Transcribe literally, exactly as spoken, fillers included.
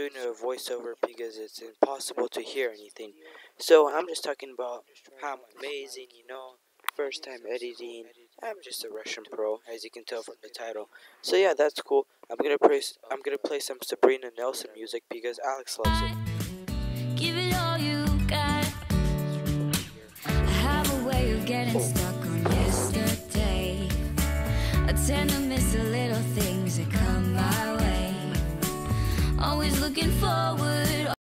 doing a voiceover because it's impossible to hear anything. So I'm just talking about how I'm amazing, you know, first time editing. I'm just a Russian pro, as you can tell from the title. So yeah, that's cool. I'm gonna play. I'm gonna play some Sabrina Nelson music because Alex loves it. Give it all you got. I have a way of getting stuck on yesterday. I tend to miss the little things that come my way. Always looking forward